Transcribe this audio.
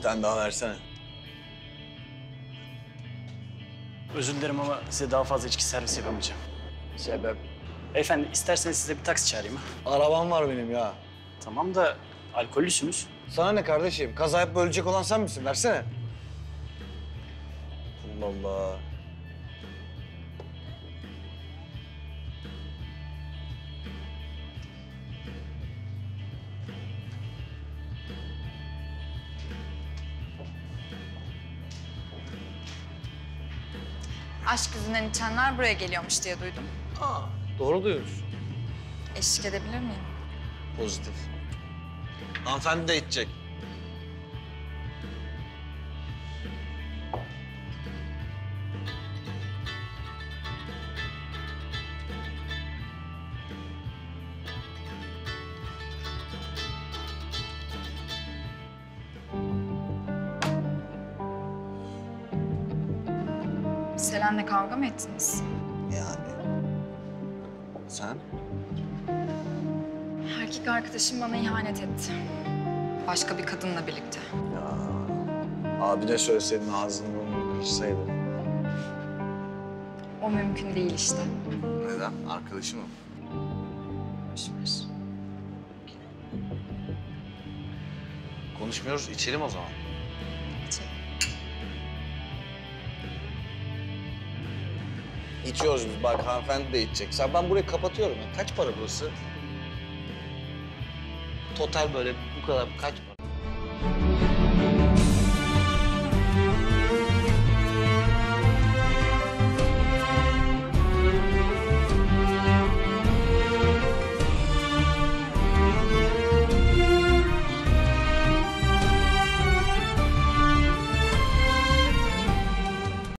Bir tane daha versene. Özür dilerim ama size daha fazla içki servis yapamayacağım. Sebep? Beyefendi isterseniz size bir taksi çağırayım ha. Arabam var benim ya. Tamam da alkollüsünüz. Sana ne kardeşim? Kaza yapıp ölecek olan sen misin? Versene. Allah Allah. Aşk yüzünden içenler buraya geliyormuş diye duydum. Aa, doğru duyuyorsun. Eşlik edebilir miyim? Pozitif. Hanımefendi de içecek. Selen'le kavga mı ettiniz? Yani. Sen? Erkek arkadaşım bana ihanet etti. Başka bir kadınla birlikte. Ya. Abi de söyleseydin ağzını burnunu kırışsaydı. O mümkün değil işte. Neden? Arkadaşı mı? Boş ver. Konuşmuyoruz, içelim o zaman. İçelim. İçiyoruz biz. Bak hanımefendi de içecek. Sen ben burayı kapatıyorum ya. Kaç para burası? Total böyle bu kadar kaç para?